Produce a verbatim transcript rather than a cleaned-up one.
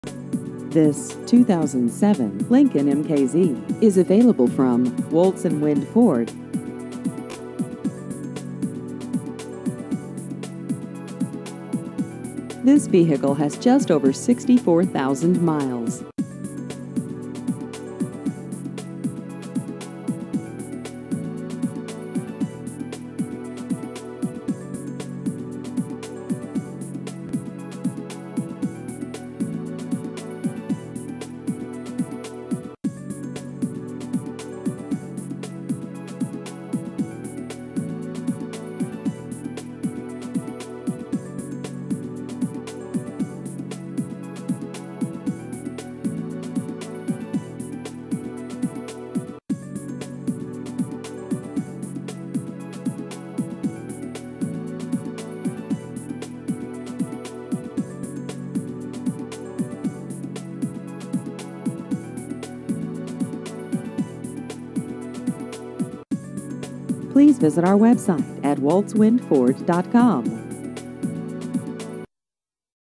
This two thousand seven Lincoln M K Z is available from Woltz and Wind Ford. This vehicle has just over sixty-four thousand miles. Please visit our website at woltz wind ford dot com.